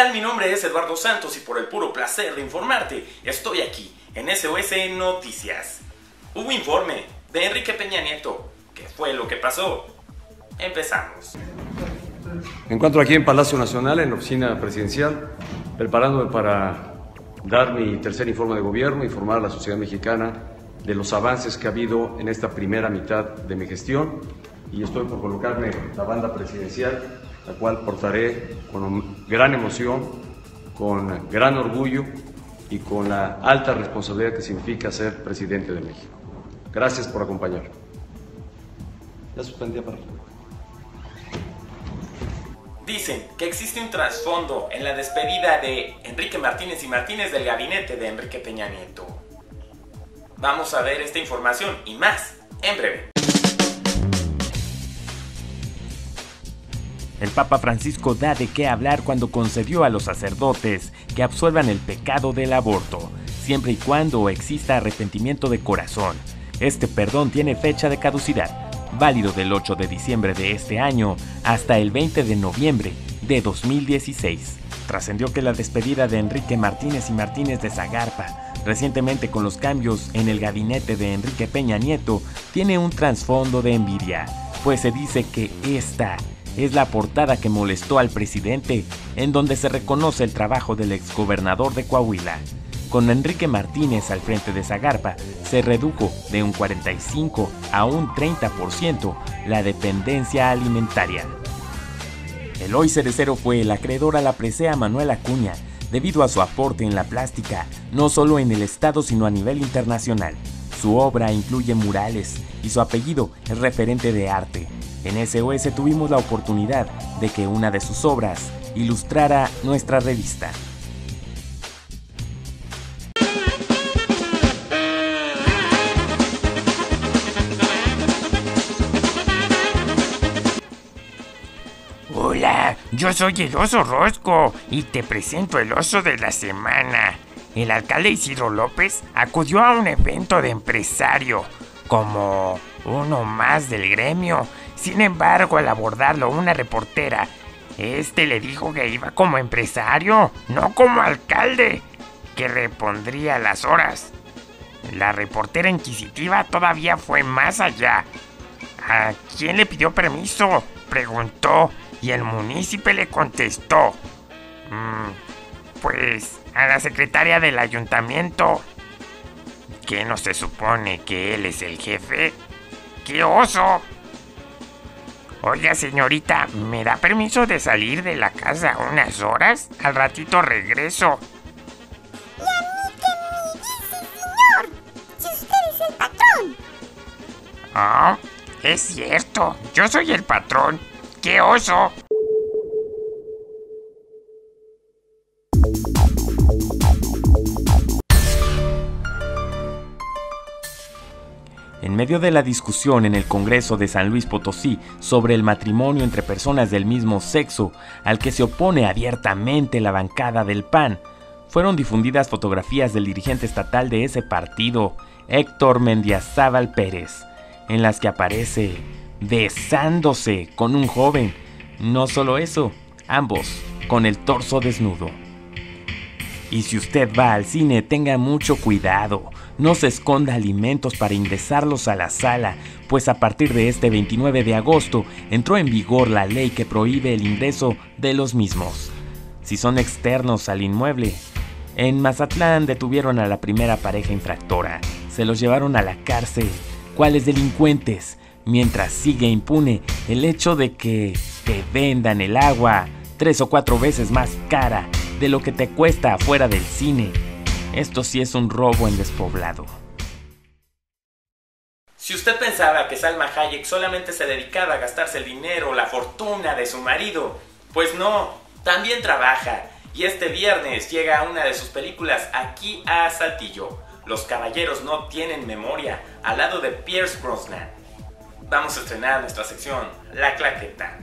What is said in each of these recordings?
tal? Mi nombre es Eduardo Santos y por el puro placer de informarte, estoy aquí en SOS Noticias. Hubo informe de Enrique Peña Nieto. ¿Qué fue lo que pasó? Empezamos. Me encuentro aquí en Palacio Nacional, en la oficina presidencial, preparándome para dar mi tercer informe de gobierno, informar a la sociedad mexicana de los avances que ha habido en esta primera mitad de mi gestión, y estoy por colocarme la banda presidencial, la cual portaré con gran emoción, con gran orgullo y con la alta responsabilidad que significa ser presidente de México. Gracias por acompañarme. Ya suspendí para. Dicen que existe un trasfondo en la despedida de Enrique Martínez y Martínez del gabinete de Enrique Peña Nieto. Vamos a ver esta información y más en breve. El Papa Francisco da de qué hablar cuando concedió a los sacerdotes que absuelvan el pecado del aborto, siempre y cuando exista arrepentimiento de corazón. Este perdón tiene fecha de caducidad, válido del 8 de diciembre de este año hasta el 20 de noviembre de 2016. Trascendió que la despedida de Enrique Martínez y Martínez de Zagarpa, recientemente con los cambios en el gabinete de Enrique Peña Nieto, tiene un trasfondo de envidia, pues se dice que esta es la portada que molestó al presidente, en donde se reconoce el trabajo del exgobernador de Coahuila. Con Enrique Martínez al frente de Zagarpa, se redujo de un 45 a un 30% la dependencia alimentaria. El hoy cerecero fue el acreedor a la presea Manuel Acuña, debido a su aporte en la plástica, no solo en el estado sino a nivel internacional. Su obra incluye murales y su apellido es referente de arte. En SOS tuvimos la oportunidad de que una de sus obras ilustrara nuestra revista. Hola, yo soy el oso Rosco y te presento el oso de la semana. El alcalde Isidro López acudió a un evento de empresario, como uno más del gremio. Sin embargo, al abordarlo una reportera, le dijo que iba como empresario, no como alcalde, que repondría las horas. La reportera inquisitiva todavía fue más allá. ¿A quién le pidió permiso?, preguntó, y el munícipe le contestó: pues a la secretaria del ayuntamiento. ¿Qué no se supone que él es el jefe? ¡Qué oso! Oiga, señorita, ¿me da permiso de salir de la casa unas horas? Al ratito regreso. ¿Y a mí qué me dice, señor? Si usted es el patrón. Ah, es cierto, yo soy el patrón. ¡Qué oso! En medio de la discusión en el Congreso de San Luis Potosí sobre el matrimonio entre personas del mismo sexo, al que se opone abiertamente la bancada del PAN, fueron difundidas fotografías del dirigente estatal de ese partido, Héctor Mendizábal Pérez, en las que aparece besándose con un joven. No solo eso, ambos con el torso desnudo. Y si usted va al cine, tenga mucho cuidado. No se esconda alimentos para ingresarlos a la sala, pues a partir de este 29 de agosto entró en vigor la ley que prohíbe el ingreso de los mismos. Si son externos al inmueble. En Mazatlán detuvieron a la primera pareja infractora. Se los llevaron a la cárcel. ¿Cuáles delincuentes? Mientras sigue impune el hecho de que te vendan el agua 3 o 4 veces más cara de lo que te cuesta afuera del cine. Esto sí es un robo en despoblado. Si usted pensaba que Salma Hayek solamente se dedicaba a gastarse el dinero, la fortuna de su marido, pues no, también trabaja. Y este viernes llega una de sus películas aquí a Saltillo. Los caballeros no tienen memoria, al lado de Pierce Brosnan. Vamos a estrenar nuestra sección, La Claqueta.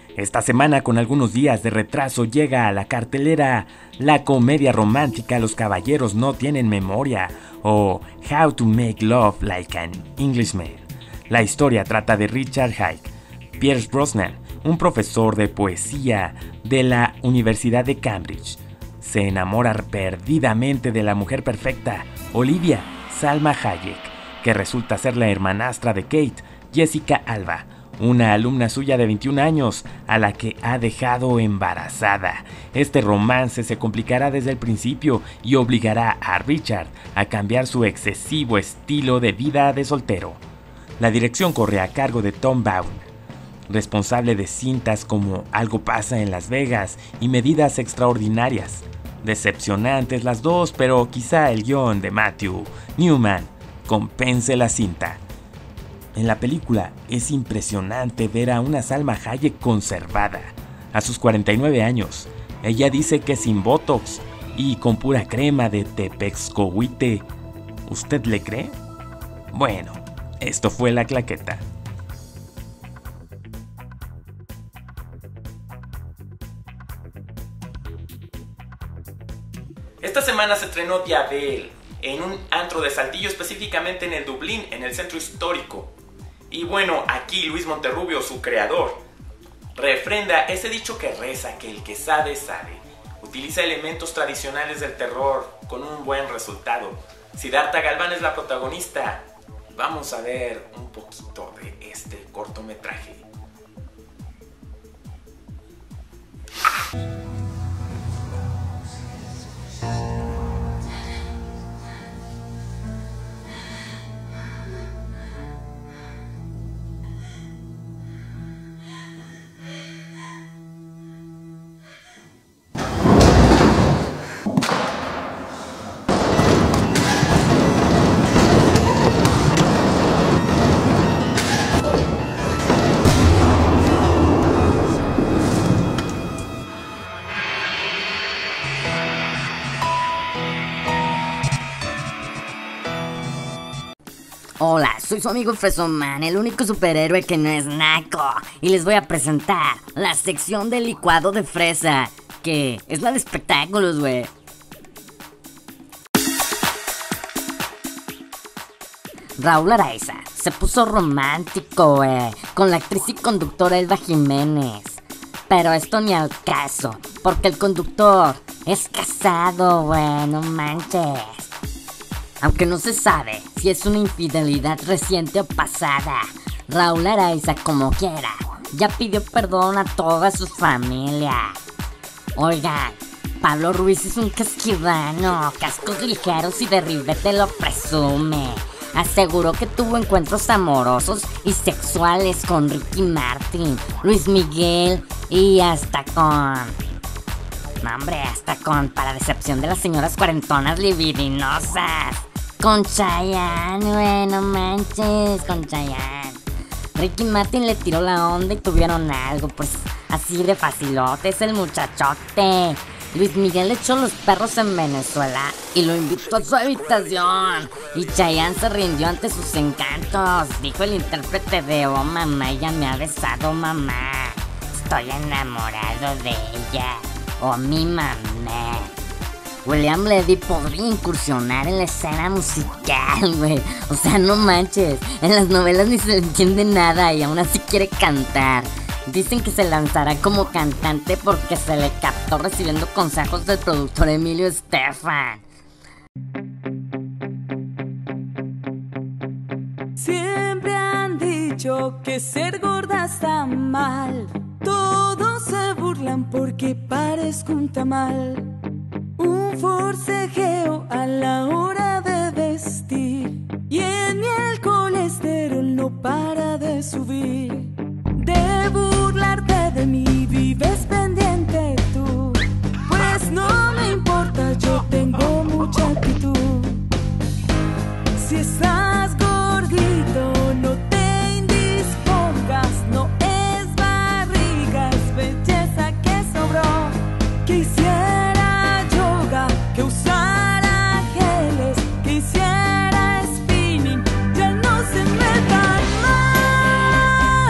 Esta semana, con algunos días de retraso, llega a la cartelera la comedia romántica Los caballeros no tienen memoria, o How to Make Love Like an Englishman. La historia trata de Richard Hike, Pierce Brosnan, un profesor de poesía de la Universidad de Cambridge. Se enamora perdidamente de la mujer perfecta, Olivia Salma Hayek, que resulta ser la hermanastra de Kate, Jessica Alba, una alumna suya de 21 años, a la que ha dejado embarazada. Este romance se complicará desde el principio y obligará a Richard a cambiar su excesivo estilo de vida de soltero. La dirección corre a cargo de Tom Bowne, responsable de cintas como Algo pasa en Las Vegas y Medidas extraordinarias. Decepcionantes las dos, pero quizá el guión de Matthew Newman compense la cinta. En la película es impresionante ver a una Salma Hayek conservada. A sus 49 años, ella dice que sin botox y con pura crema de tepexcohuite. ¿Usted le cree? Bueno, esto fue La Claqueta. Esta semana se estrenó Diabel en un antro de Saltillo, específicamente en el Dublín, en el centro histórico. Y bueno, aquí Luis Monterrubio, su creador, refrenda ese dicho que reza que el que sabe, sabe. Utiliza elementos tradicionales del terror con un buen resultado. Siddhartha Galván es la protagonista. Vamos a ver un poquito de este cortometraje. Hola, soy su amigo Fresoman, el único superhéroe que no es naco. Y les voy a presentar la sección del licuado de fresa, que es la de espectáculos, güey. Raúl Araiza se puso romántico, güey, con la actriz y conductora Elba Jiménez. Pero esto ni al caso, porque el conductor es casado, güey, no manches. Aunque no se sabe si es una infidelidad reciente o pasada, Raúl Araiza, como quiera, ya pidió perdón a toda su familia. Oigan, Pablo Ruiz es un casquivano, cascos ligeros y de ribete lo presume. Aseguró que tuvo encuentros amorosos y sexuales con Ricky Martin, Luis Miguel y hasta con... No, hombre, hasta con, para decepción de las señoras cuarentonas libidinosas, con Chayanne, güey, no manches, con Chayanne. Ricky Martin le tiró la onda y tuvieron algo, pues así de facilote es el muchachote. Luis Miguel le echó los perros en Venezuela y lo invitó a su habitación. Y Chayanne se rindió ante sus encantos. Dijo el intérprete de Oh mamá, ella me ha besado, mamá. Estoy enamorado de ella. Oh mi mamá. William Levy podría incursionar en la escena musical, güey. O sea, no manches. En las novelas ni se le entiende nada y aún así quiere cantar. Dicen que se lanzará como cantante porque se le captó recibiendo consejos del productor Emilio Estefan. Siempre han dicho que ser gorda está mal. Todos se burlan porque parezco un tamal. Un forcejeo a la hora de vestir. Y en mí el colesterol no para de subir. De burlarte de mí vives pendiente tú. Pues no me importa, yo tengo mucha actitud. Si estás gordito, no te indispongas. No es barriga, es belleza que sobró. Que hiciera yoga, que usara geles, que hiciera spinning. Ya no se metan más.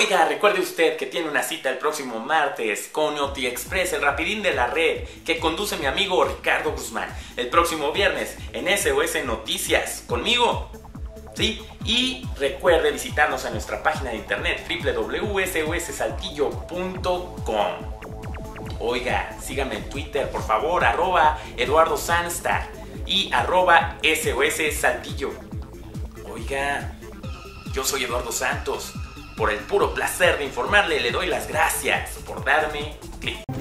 Oiga, recuerde usted que tiene una cita el próximo martes con Noti Express, el rapidín de la red, que conduce mi amigo Ricardo Guzmán. El próximo viernes en SOS Noticias, conmigo. ¿Sí? Y recuerde visitarnos en nuestra página de internet www.sossaltillo.com. Oiga, sígame en Twitter, por favor, @Eduardo Sanstar y @SOS Saltillo. Oiga, yo soy Eduardo Santos. Por el puro placer de informarle, le doy las gracias por darme clic.